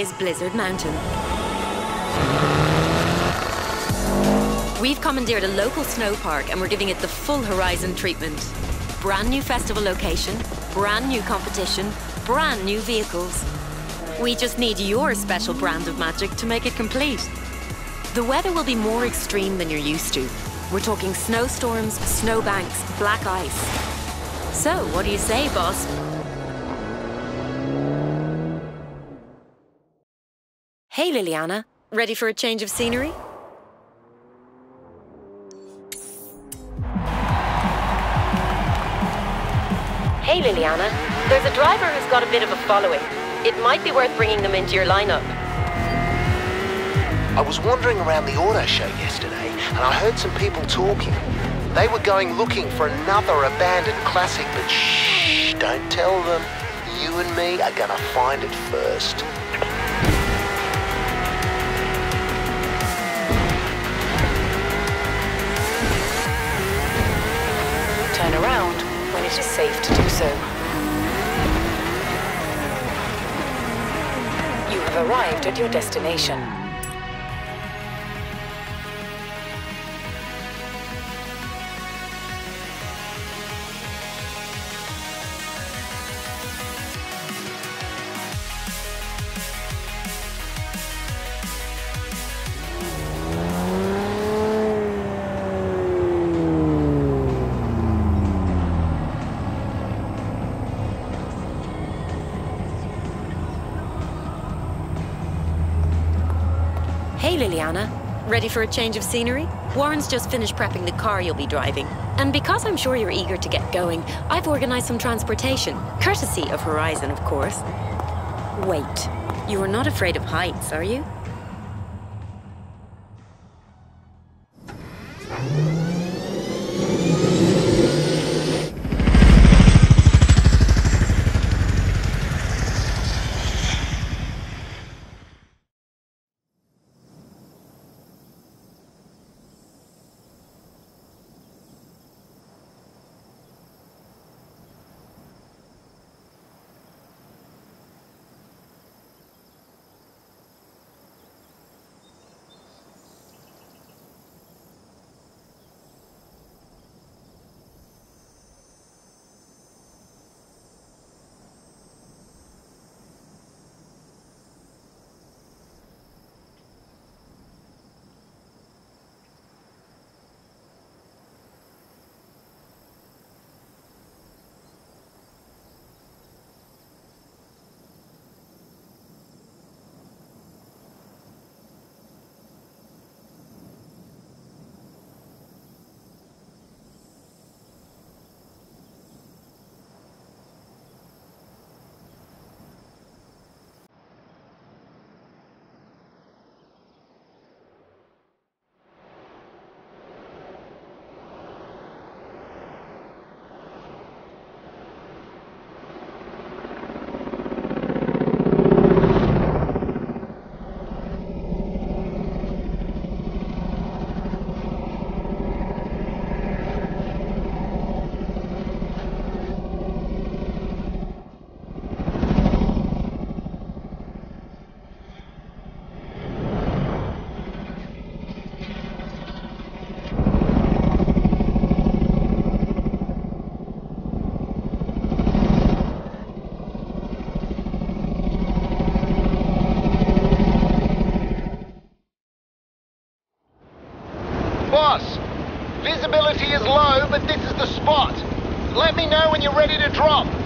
is Blizzard Mountain. We've commandeered a local snow park and we're giving it the full Horizon treatment. Brand new festival location, brand new competition, brand new vehicles. We just need your special brand of magic to make it complete. The weather will be more extreme than you're used to. We're talking snowstorms, snowbanks, black ice. So, what do you say, boss? Hey, Liliana. Ready for a change of scenery? Hey, Liliana. There's a driver who's got a bit of a following. It might be worth bringing them into your lineup. I was wandering around the auto show yesterday, and I heard some people talking. They were going looking for another abandoned classic, but shh, don't tell them. You and me are gonna find it first. Turn around when it is safe to do so. You have arrived at your destination. Hey, Liliana. Ready for a change of scenery? Warren's just finished prepping the car you'll be driving. And because I'm sure you're eager to get going, I've organized some transportation. Courtesy of Horizon, of course. Wait, you are not afraid of heights, are you? Boss, visibility is low, but this is the spot. Let me know when you're ready to drop.